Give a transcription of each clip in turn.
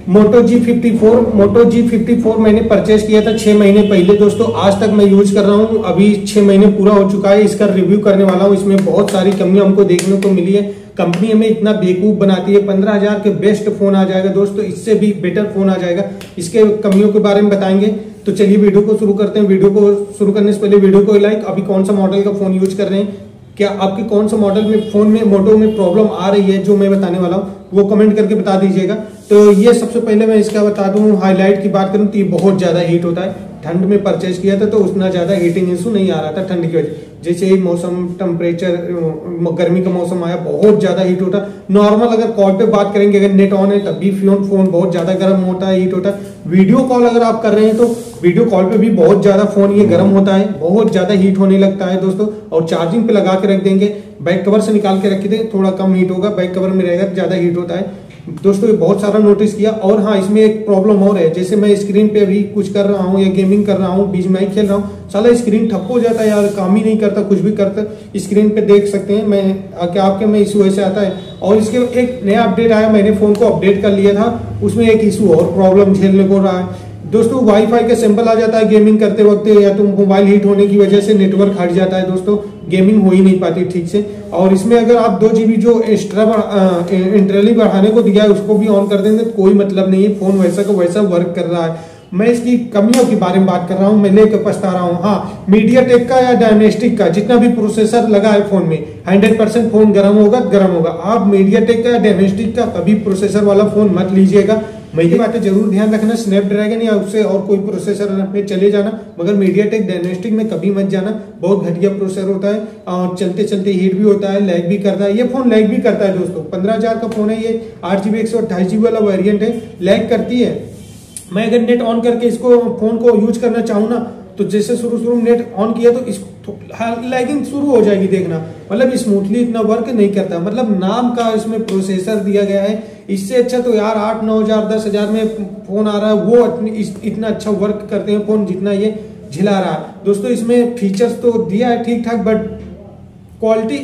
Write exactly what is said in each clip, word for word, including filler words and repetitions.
मोटो G fifty four Moto G fifty four मैंने purchase किया था छह महीने पहले दोस्तों। आज तक मैं यूज कर रहा हूँ, अभी छह महीने पूरा हो चुका है। इसका रिव्यू करने वाला हूँ। इसमें बहुत सारी कमियां हमको देखने को मिली है। कंपनी हमें इतना बेवकूफ बनाती है। पंद्रह हजार के बेस्ट फोन आ जाएगा दोस्तों, इससे भी बेटर फोन आ जाएगा। इसके कमियों के बारे में बताएंगे। तो चलिए वीडियो को शुरू करते हैं। वीडियो को शुरू करने से पहले वीडियो को लाइक, अभी कौन सा मॉडल का फोन यूज कर रहे हैं, क्या आपके कौन सा मॉडल में फोन में मोटो में प्रॉब्लम आ रही है जो मैं बताने वाला हूँ, वो कमेंट करके बता दीजिएगा। तो ये सबसे पहले मैं इसका बता दूं, हाईलाइट की बात करूं तो ये बहुत ज्यादा हीट होता है। ठंड में परचेज किया था तो उतना ज्यादा हीटिंग इशू नहीं आ रहा था ठंड की वजह। जैसे ही मौसम टेम्परेचर गर्मी का मौसम आया बहुत ज्यादा हीट होता। नॉर्मल अगर कॉल पे बात करेंगे, अगर नेट ऑन है तब भी फोन फोन बहुत ज्यादा गर्म होता है, हीट होता है। वीडियो कॉल अगर आप कर रहे हैं तो वीडियो कॉल पे भी बहुत ज्यादा फोन ये गर्म होता है, बहुत ज्यादा हीट होने लगता है दोस्तों। और चार्जिंग पे लगा के रख देंगे, बैक कवर से निकाल के रख दें, थोड़ा कम हीट होगा। बैक कवर में रहेगा ज्यादा हीट होता है दोस्तों, ये बहुत सारा नोटिस किया। और हाँ, इसमें एक प्रॉब्लम और है, जैसे मैं स्क्रीन पे अभी कुछ कर रहा हूँ या गेमिंग कर रहा हूँ, बीच में खेल रहा हूँ, साला स्क्रीन ठप हो जाता है यार, काम ही नहीं करता, कुछ भी करता। स्क्रीन पे देख सकते हैं मैं क्या आपके में इशू ऐसे आता है। और इसके एक नया अपडेट आया, मैंने फोन को अपडेट कर लिया था, उसमें एक इशू और प्रॉब्लम झेलने को रहा है दोस्तों। वाईफाई का सिंबल आ जाता है गेमिंग करते वक्त, या तो मोबाइल हीट होने की वजह से नेटवर्क हट जाता है दोस्तों, गेमिंग हो ही नहीं पाती ठीक से। और इसमें अगर आप दो जीबी जो एक्स्ट्रा इंटरनली बढ़ाने को दिया है उसको भी ऑन कर देंगे तो कोई मतलब नहीं है, फोन वैसा का वैसा वर्क कर रहा है। मैं इसकी कमियों के बारे में बात कर रहा हूँ, मैं लेकर पछता रहा हूँ। हाँ, मीडियाटेक का या डायनेस्टिक का जितना भी प्रोसेसर लगा है फोन में, हंड्रेड परसेंट फोन गर्म होगा गर्म होगा। आप मीडियाटेक का या डायनेस्टिक का कभी प्रोसेसर वाला फोन मत लीजिएगा। मेरी बातें जरूर ध्यान रखना, स्नैपड्रैगन या उससे और कोई प्रोसेसर में चले जाना, मगर मीडियाटेक डायनेस्टिक में कभी मत जाना। बहुत घटिया प्रोसेसर होता है और चलते चलते हीट भी होता है, लैग भी करता है। ये फोन लैग भी करता है दोस्तों। पंद्रह हजार का फोन है ये, आठ जीबी एक सौ अट्ठाईस जीबी वाला वेरियंट है, लैग करती है। मैं अगर नेट ऑन करके इसको फोन को यूज करना चाहूँ ना, तो जैसे शुरू शुरू में नेट ऑन किया तो इस लैगिंग शुरू हो जाएगी देखना, मतलब स्मूथली इतना वर्क नहीं करता। मतलब नाम का इसमें प्रोसेसर दिया गया है, इससे अच्छा तो यार आठ नौ हजार दस हजार में फोन आ रहा है, वो इतना अच्छा वर्क करते हैं फोन जितना ये झिला रहा है दोस्तों। इसमें फीचर्स तो दिया है ठीक ठाक, बट क्वालिटी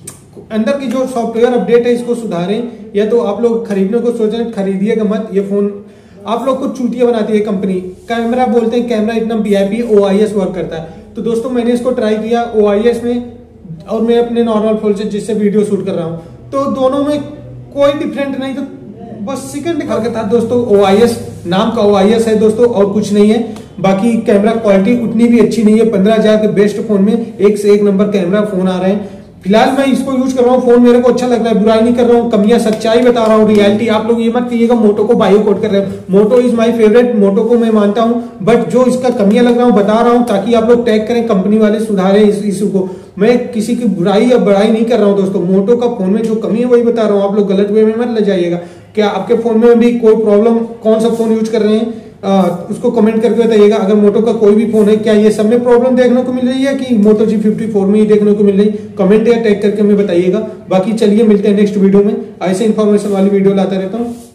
अंदर की जो सॉफ्टवेयर अपडेट है इसको सुधारें, या तो आप लोग खरीदने को सोच रहे हैं खरीदिएगा मत। ये फोन आप लोग को चूतिया बनाती है कंपनी। कैमरा बोलते हैं कैमरा इतना वीआईपी ओआईएस वर्क करता है, तो दोस्तों मैंने इसको ट्राई किया ओआईएस में, और मैं अपने नॉर्मल फोन से जिससे वीडियो शूट कर रहा हूँ, तो दोनों में कोई डिफरेंट नहीं, तो बस सेकंड दिखा के था दोस्तों। ओआईएस नाम का ओआईएस है दोस्तों, और कुछ नहीं है। बाकी कैमरा क्वालिटी उतनी भी अच्छी नहीं है। पंद्रह हजार के बेस्ट फोन में एक से एक नंबर कैमरा फोन आ रहे हैं। फिलहाल मैं इसको यूज कर रहा हूँ, फोन मेरे को अच्छा लग रहा है, बुराई नहीं कर रहा हूँ, कमियां सच्चाई बता रहा हूँ, रियलिटी। आप लोग ये मत कहिएगा मोटो को बायो कोट कर रहे हैं। Moto is my favourite, Moto को मैं मानता हूँ, बट जो इसका कमियां लग रहा हूँ बता रहा हूँ ताकि आप लोग टैग करें, कंपनी वाले सुधारें इस इशू को। मैं किसी की बुराई या बड़ाई नहीं कर रहा हूँ दोस्तों। मोटो का फोन में जो कमी है वही बता रहा हूँ, आप लोग गलत वे में मत ले जाइएगा। क्या आपके फोन में भी कोई प्रॉब्लम, कौन सा फोन यूज कर रहे हैं आ, उसको कमेंट करके बताइएगा। अगर मोटो का कोई भी फोन है, क्या ये सब में प्रॉब्लम देखने को मिल रही है कि मोटो जी फिफ्टी फोर में ही देखने को मिल रही है, कमेंट या टैग करके हमें बताइएगा। बाकी चलिए मिलते हैं नेक्स्ट वीडियो में, ऐसे इन्फॉर्मेशन वाली वीडियो लाता रहता हूँ।